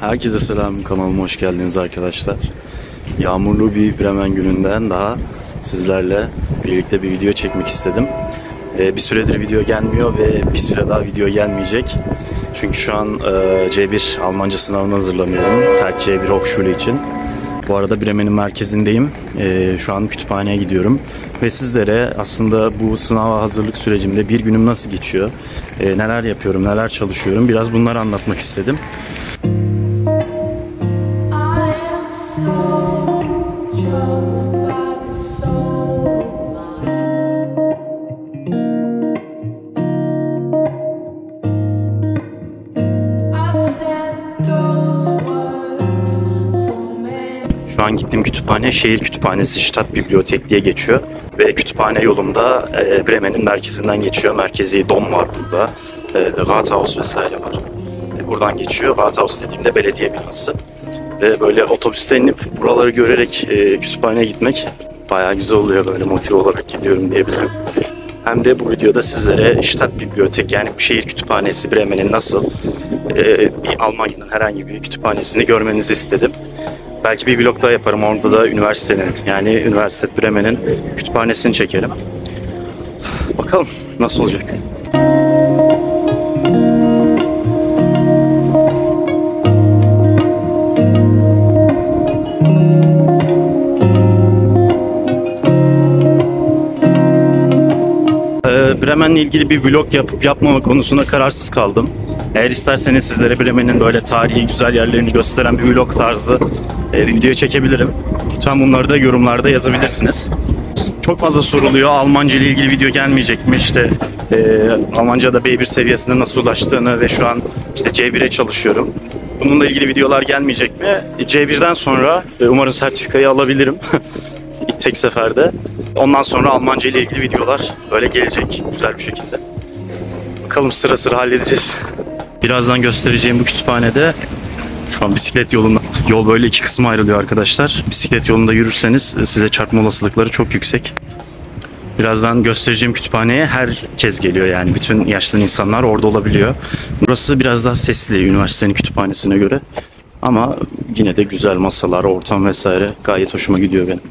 Herkese selam, kanalıma hoş geldiniz arkadaşlar. Yağmurlu bir Bremen gününden daha sizlerle birlikte bir video çekmek istedim. Bir süredir video gelmiyor ve bir süre daha video gelmeyecek. Çünkü şu an C1 Almanca sınavına hazırlanıyorum. TELK C1 Hochschule için. Bu arada Bremen'in merkezindeyim. Şu an kütüphaneye gidiyorum. Ve sizlere aslında bu sınava hazırlık sürecimde bir günüm nasıl geçiyor, neler yapıyorum, neler çalışıyorum, biraz bunları anlatmak istedim. Şu an gittiğim kütüphane şehir kütüphanesi, Stadtbibliothek diye geçiyor. Ve kütüphane yolumda Bremen'in merkezinden geçiyor. Merkezi Dom var burada. Rathaus vesaire var. Buradan geçiyor. Rathaus dediğimde belediye binası. Ve böyle otobüste inip buraları görerek kütüphaneye gitmek bayağı güzel oluyor. Böyle motive olarak gidiyorum diyebilirim. Hem de bu videoda sizlere Stadtbibliothek, yani bu şehir kütüphanesi Bremen'in nasıl bir Almanya'nın herhangi bir kütüphanesini görmenizi istedim. Belki bir vlog daha yaparım. Orada da üniversitenin, yani Üniversite Bremen'in kütüphanesini çekelim. Bakalım nasıl olacak. Bremen'le ilgili bir vlog yapıp yapmama konusunda kararsız kaldım. Eğer isterseniz sizlere Bremen'in böyle tarihi güzel yerlerini gösteren bir vlog tarzı video çekebilirim. Lütfen bunları da yorumlarda yazabilirsiniz. Çok fazla soruluyor, Almanca ile ilgili video gelmeyecek mi? İşte Almanca'da B1 seviyesine nasıl ulaştığını ve şu an işte C1'e çalışıyorum. Bununla ilgili videolar gelmeyecek mi? C1'den sonra umarım sertifikayı alabilirim. Tek seferde. Ondan sonra Almanca ile ilgili videolar böyle gelecek güzel bir şekilde. Bakalım sıra sıra halledeceğiz. Birazdan göstereceğim bu kütüphanede şu an bisiklet yolunda. Yol böyle iki kısma ayrılıyor arkadaşlar. Bisiklet yolunda yürürseniz size çarpma olasılıkları çok yüksek. Birazdan göstereceğim kütüphaneye herkes geliyor, yani bütün yaşlı insanlar orada olabiliyor. Burası biraz daha sesli üniversitenin kütüphanesine göre. Ama yine de güzel masalar, ortam vesaire gayet hoşuma gidiyor benim.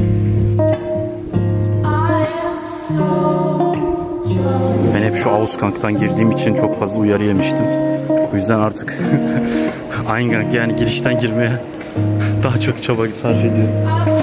Ben hep şu Ausgang'tan girdiğim için çok fazla uyarı yemiştim. O yüzden artık Eingang, yani girişten girmeye daha çok çaba sarf ediyorum.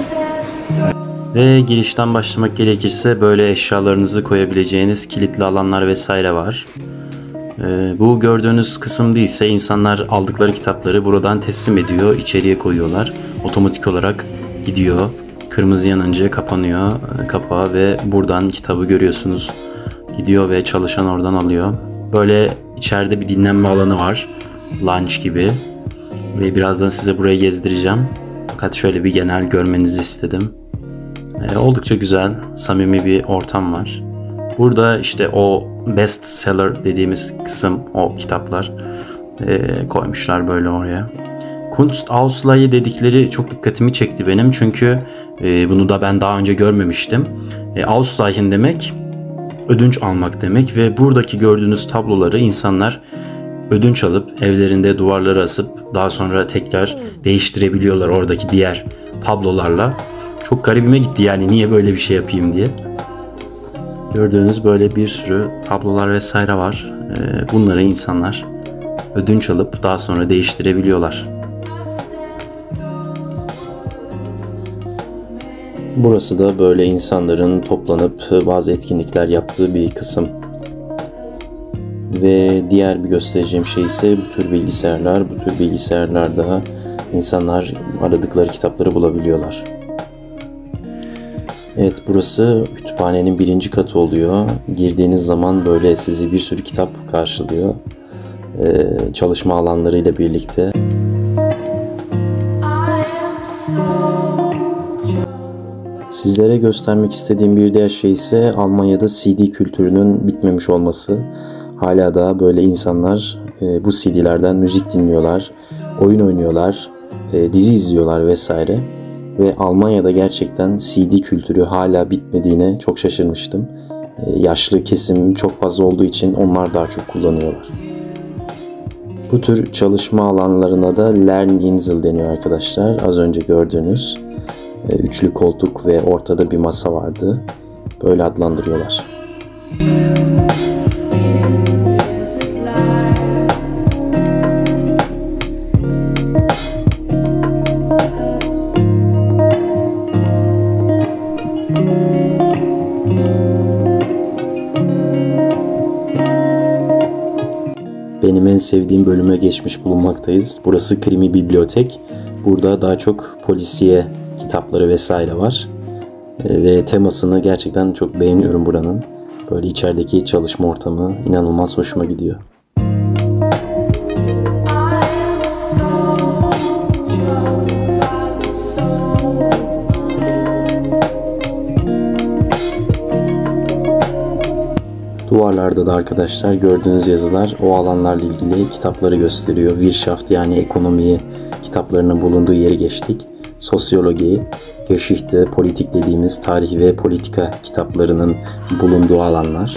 Ve girişten başlamak gerekirse böyle eşyalarınızı koyabileceğiniz kilitli alanlar vesaire var. Bu gördüğünüz kısımda ise insanlar aldıkları kitapları buradan teslim ediyor, içeriye koyuyorlar. Otomatik olarak gidiyor. Kırmızı yanınca kapanıyor kapağı ve buradan kitabı görüyorsunuz. Gidiyor ve çalışan oradan alıyor. Böyle içeride bir dinlenme alanı var. Lunch gibi. Ve birazdan size burayı gezdireceğim. Fakat şöyle bir genel görmenizi istedim. Oldukça güzel, samimi bir ortam var. Burada işte o best seller dediğimiz kısım, o kitaplar koymuşlar böyle oraya. Kunstausleihe dedikleri çok dikkatimi çekti benim. Çünkü bunu da ben daha önce görmemiştim. Ausleihen demek ödünç almak demek ve buradaki gördüğünüz tabloları insanlar ödünç alıp evlerinde duvarlara asıp daha sonra tekrar değiştirebiliyorlar oradaki diğer tablolarla. Çok garibime gitti, yani niye böyle bir şey yapayım diye. Gördüğünüz böyle bir sürü tablolar vesaire var. Bunları insanlar ödünç alıp daha sonra değiştirebiliyorlar. Burası da böyle insanların toplanıp bazı etkinlikler yaptığı bir kısım. Ve diğer bir göstereceğim şey ise bu tür bilgisayarlar. Bu tür bilgisayarlarda insanlar aradıkları kitapları bulabiliyorlar. Evet, burası kütüphanenin 1. katı oluyor. Girdiğiniz zaman böyle sizi bir sürü kitap karşılıyor. Çalışma alanlarıyla birlikte. Sizlere göstermek istediğim bir diğer şey ise Almanya'da CD kültürünün bitmemiş olması. Hala da böyle insanlar bu CD'lerden müzik dinliyorlar, oyun oynuyorlar, dizi izliyorlar vesaire. Ve Almanya'da gerçekten CD kültürü hala bitmediğine çok şaşırmıştım. Yaşlı kesim çok fazla olduğu için onlar daha çok kullanıyorlar. Bu tür çalışma alanlarına da Lerninsel deniyor arkadaşlar. Az önce gördüğünüz üçlü koltuk ve ortada bir masa vardı. Böyle adlandırıyorlar. Benim en sevdiğim bölüme geçmiş bulunmaktayız. Burası Krimi Bibliotek. Burada daha çok polisiye kitapları vesaire var. Ve temasını gerçekten çok beğeniyorum buranın. Böyle içerideki çalışma ortamı inanılmaz hoşuma gidiyor. Duvarlarda da arkadaşlar gördüğünüz yazılar o alanlarla ilgili kitapları gösteriyor. Wirtschaft yani ekonomi kitaplarının bulunduğu yeri geçtik. Sosyoloji, Geschichte, politik dediğimiz tarih ve politika kitaplarının bulunduğu alanlar.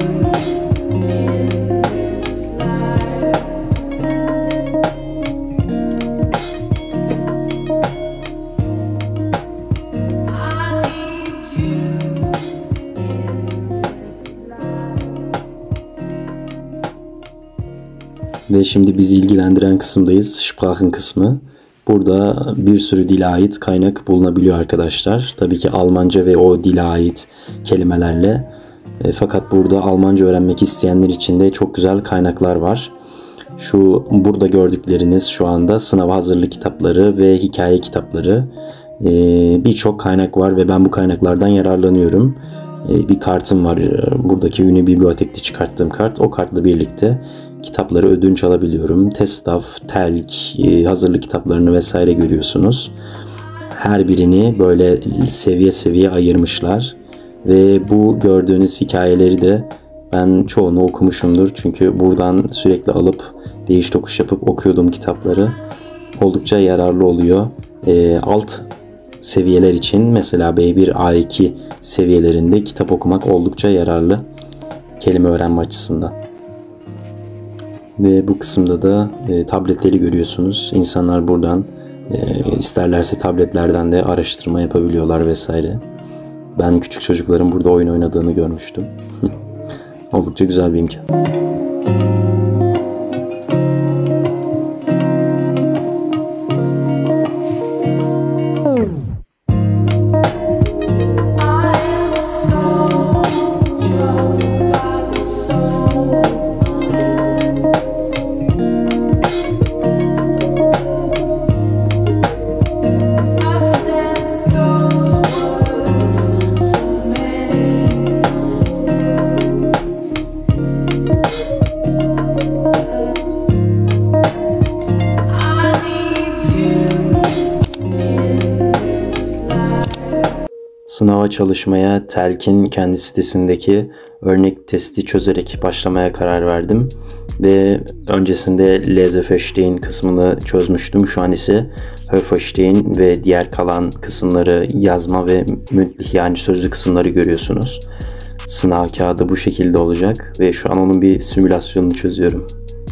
Ve şimdi bizi ilgilendiren kısımdayız. Sprachen kısmı. Burada bir sürü dile ait kaynak bulunabiliyor arkadaşlar. Tabii ki Almanca ve o dile ait kelimelerle. Fakat burada Almanca öğrenmek isteyenler için de çok güzel kaynaklar var. Burada gördükleriniz şu anda sınava hazırlık kitapları ve hikaye kitapları. Birçok kaynak var ve ben bu kaynaklardan yararlanıyorum. Bir kartım var. Buradaki Uni Bibliotek'te çıkarttığım kart. O kartla birlikte kitapları ödünç alabiliyorum. TESTAF, TELK, hazırlık kitaplarını vesaire görüyorsunuz. Her birini böyle seviye seviye ayırmışlar. Ve bu gördüğünüz hikayeleri de ben çoğunu okumuşumdur. Çünkü buradan sürekli alıp değiş tokuş yapıp okuyordum kitapları. Oldukça yararlı oluyor. Alt seviyeler için mesela B1, A2 seviyelerinde kitap okumak oldukça yararlı kelime öğrenme açısından. Ve bu kısımda da tabletleri görüyorsunuz. İnsanlar buradan isterlerse tabletlerden de araştırma yapabiliyorlar vesaire. Ben küçük çocukların burada oyun oynadığını görmüştüm. Oldukça güzel bir imkan. Sınava çalışmaya TELK'in kendi sitesindeki örnek testi çözerek başlamaya karar verdim. Ve öncesinde Leseverstehen kısmını çözmüştüm. Şu an ise Hörverstehen ve diğer kalan kısımları yazma ve mündlich yani sözlü kısımları görüyorsunuz. Sınav kağıdı bu şekilde olacak ve şu an onun bir simülasyonunu çözüyorum.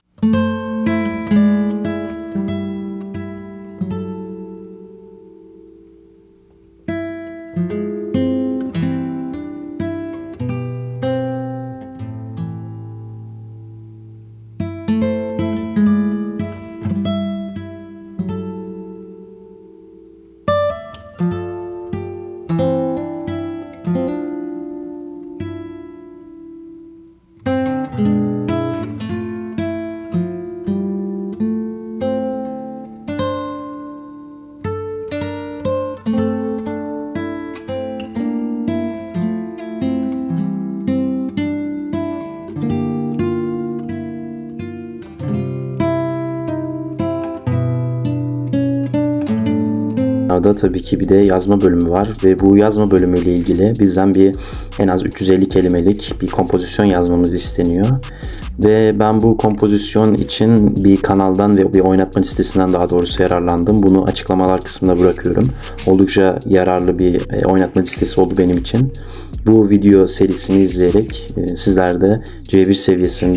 Da tabii ki bir de yazma bölümü var ve bu yazma bölümüyle ilgili bizden en az 350 kelimelik bir kompozisyon yazmamız isteniyor. Ve ben bu kompozisyon için bir kanaldan ve bir oynatma listesinden daha doğrusu yararlandım. Bunu açıklamalar kısmına bırakıyorum. Oldukça yararlı bir oynatma listesi oldu benim için. Bu video serisini izleyerek sizler de C1 seviyesinde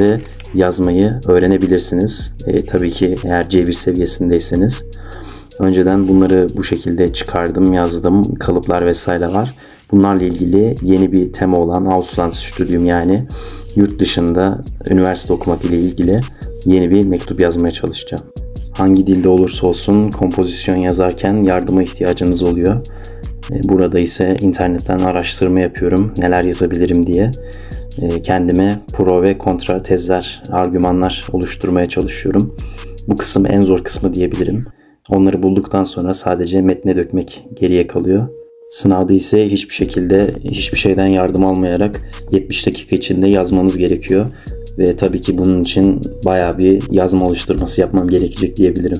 yazmayı öğrenebilirsiniz. Tabii ki eğer C1 seviyesindeyseniz. Önceden bunları bu şekilde çıkardım, yazdım. Kalıplar vesaire var. Bunlarla ilgili yeni bir tema olan Auslandsstudium, yani yurt dışında üniversite okumak ile ilgili yeni bir mektup yazmaya çalışacağım. Hangi dilde olursa olsun kompozisyon yazarken yardıma ihtiyacınız oluyor. Burada ise internetten araştırma yapıyorum, neler yazabilirim diye. Kendime pro ve kontra tezler, argümanlar oluşturmaya çalışıyorum. Bu kısım en zor kısmı diyebilirim. Onları bulduktan sonra sadece metne dökmek geriye kalıyor. Sınavda ise hiçbir şekilde hiçbir şeyden yardım almayarak 70 dakika içinde yazmanız gerekiyor. Ve tabii ki bunun için bayağı bir yazma alıştırması yapmam gerekecek diyebilirim.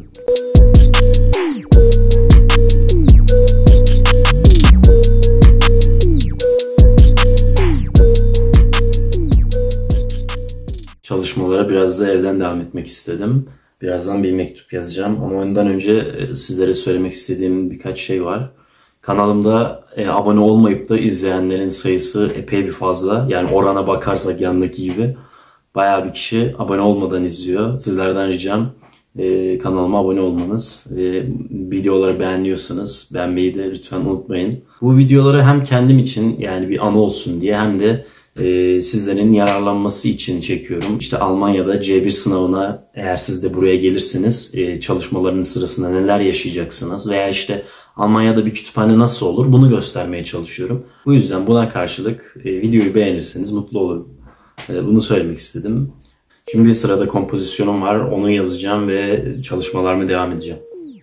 Çalışmalara biraz da evden devam etmek istedim. Birazdan bir mektup yazacağım ama ondan önce sizlere söylemek istediğim birkaç şey var. Kanalımda abone olmayıp da izleyenlerin sayısı epey bir fazla. Yani orana bakarsak yandaki gibi bayağı bir kişi abone olmadan izliyor. Sizlerden ricam kanalıma abone olmanız. Videoları beğeniyorsanız beğenmeyi de lütfen unutmayın. Bu videoları hem kendim için, yani bir anı olsun diye, hem de sizlerin yararlanması için çekiyorum. İşte Almanya'da C1 sınavına eğer siz de buraya gelirseniz çalışmalarının sırasında neler yaşayacaksınız veya işte Almanya'da bir kütüphane nasıl olur, bunu göstermeye çalışıyorum. Bu yüzden buna karşılık videoyu beğenirseniz mutlu olurum. Bunu söylemek istedim. Şimdi sırada kompozisyonum var. Onu yazacağım ve çalışmalarıma devam edeceğim.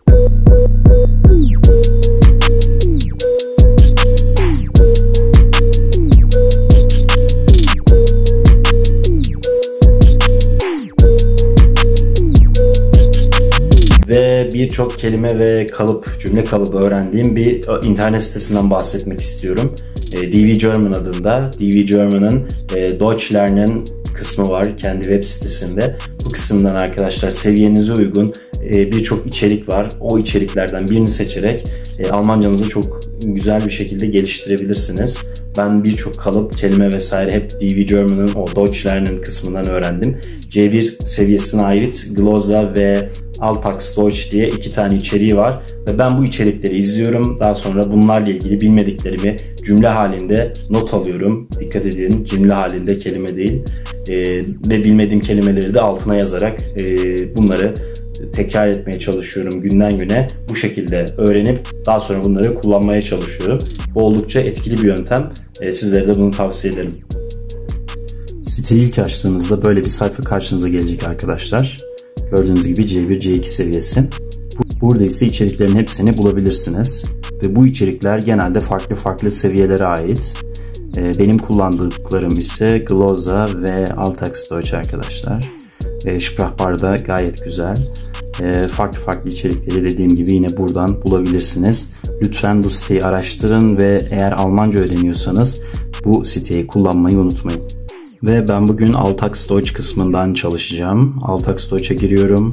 Ve birçok kelime ve kalıp, cümle kalıbı öğrendiğim bir internet sitesinden bahsetmek istiyorum. DV German adında. DV German'ın Deutsch Lernen kısmı var kendi web sitesinde. Bu kısımdan arkadaşlar seviyenize uygun birçok içerik var. O içeriklerden birini seçerek Almancanızı çok güzel bir şekilde geliştirebilirsiniz. Ben birçok kalıp, kelime vesaire hep DV German'ın o Deutsch Lernen kısmından öğrendim. C1 seviyesine ait Glossa ve Alltagsdeutsch diye 2 tane içeriği var ve ben bu içerikleri izliyorum. Daha sonra bunlarla ilgili bilmediklerimi cümle halinde not alıyorum. Dikkat edin, cümle halinde, kelime değil. Ve bilmediğim kelimeleri de altına yazarak bunları tekrar etmeye çalışıyorum günden güne. Bu şekilde öğrenip daha sonra bunları kullanmaya çalışıyorum. Bu oldukça etkili bir yöntem. Sizlere de bunu tavsiye ederim. Siteyi ilk açtığınızda böyle bir sayfa karşınıza gelecek arkadaşlar. Gördüğünüz gibi C1, C2 seviyesi. Burada ise içeriklerin hepsini bulabilirsiniz. Ve bu içerikler genelde farklı seviyelere ait. Benim kullandıklarım ise Glossa ve Alltagsdeutsch arkadaşlar. Sprachbar da gayet güzel. Farklı içerikleri dediğim gibi yine buradan bulabilirsiniz. Lütfen bu siteyi araştırın ve eğer Almanca öğreniyorsanız bu siteyi kullanmayı unutmayın. Ve ben bugün Alltagsdeutsch kısmından çalışacağım. Alltagsdeutsch'e giriyorum.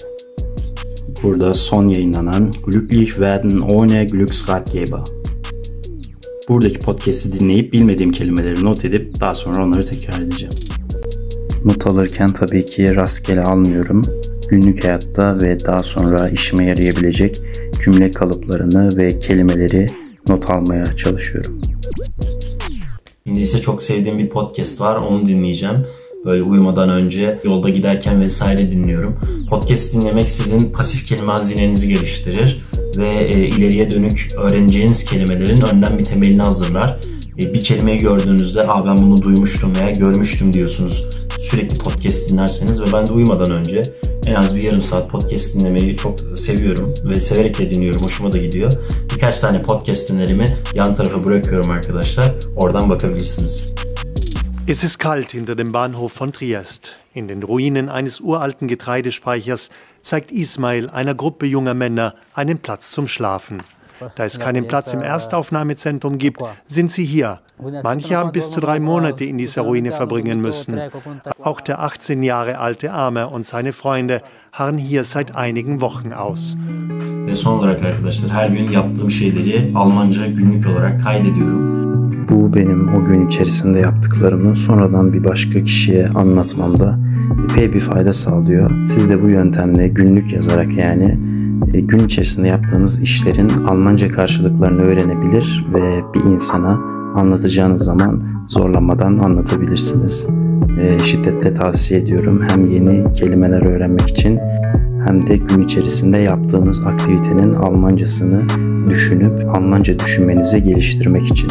Burada son yayınlanan Glücklich werden ohne Glücksratgeber. Buradaki podcast'i dinleyip bilmediğim kelimeleri not edip daha sonra onları tekrar edeceğim. Not alırken tabii ki rastgele almıyorum. Günlük hayatta ve daha sonra işime yarayabilecek cümle kalıplarını ve kelimeleri not almaya çalışıyorum. Şimdi ise çok sevdiğim bir podcast var, onu dinleyeceğim. Böyle uyumadan önce, yolda giderken vesaire dinliyorum. Podcast dinlemek sizin pasif kelime hazinenizi geliştirir ve ileriye dönük öğreneceğiniz kelimelerin önden bir temelini hazırlar. Bir kelimeyi gördüğünüzde ben bunu duymuştum veya görmüştüm diyorsunuz. Sürekli podcast dinlerseniz ve ben de uyumadan önce en az bir yarım saat podcast dinlemeyi çok seviyorum ve severek de dinliyorum. Hoşuma da gidiyor. Birkaç tane podcast önerimi yan tarafa bırakıyorum arkadaşlar. Oradan bakabilirsiniz. Es ist kalt hinter dem Bahnhof von Triest. In den Ruinen eines uralten Getreidespeichers zeigt Ismail einer Gruppe junger Männer einen Platz zum Schlafen. Da es keinen Platz im Erstaufnahmezentrum gibt, sind sie hier. Manche haben bis zu 3 Monate in dieser Ruine verbringen müssen. Auch der 18 Jahre alte Arme und seine Freunde harren hier seit einigen Wochen aus. Ve son olarak arkadaşlar her gün yaptığım şeyleri Almanca günlük olarak kaydediyorum. bu benim o gün içerisinde yaptıklarımı sonradan bir başka kişiye anlatmamda epey bir fayda sağlıyor. Siz de bu yöntemle günlük yazarak yani gün içerisinde yaptığınız işlerin Almanca karşılıklarını öğrenebilir ve bir insana anlatacağınız zaman zorlanmadan anlatabilirsiniz. Şiddetle tavsiye ediyorum. Hem yeni kelimeler öğrenmek için hem de gün içerisinde yaptığınız aktivitenin Almancasını düşünüp Almanca düşünmenizi geliştirmek için.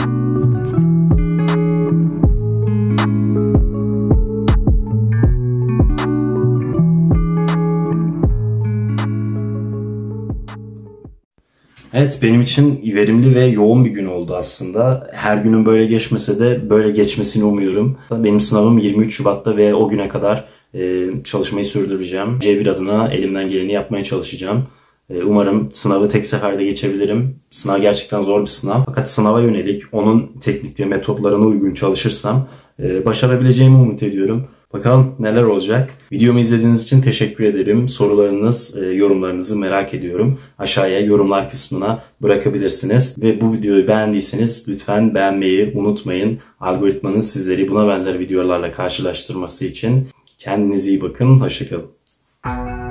Evet, benim için verimli ve yoğun bir gün oldu aslında. Her günün böyle geçmese de böyle geçmesini umuyorum. Benim sınavım 23 Şubat'ta ve o güne kadar çalışmayı sürdüreceğim. C1 adına elimden geleni yapmaya çalışacağım. Umarım sınavı tek seferde geçebilirim. Sınav gerçekten zor bir sınav. Fakat sınava yönelik onun teknik ve metotlarına uygun çalışırsam başarabileceğimi umut ediyorum. Bakalım neler olacak. Videomu izlediğiniz için teşekkür ederim. Sorularınız, yorumlarınızı merak ediyorum. Aşağıya yorumlar kısmına bırakabilirsiniz. Ve bu videoyu beğendiyseniz lütfen beğenmeyi unutmayın. Algoritmanın sizleri buna benzer videolarla karşılaştırması için. Kendinize iyi bakın. Hoşça kalın.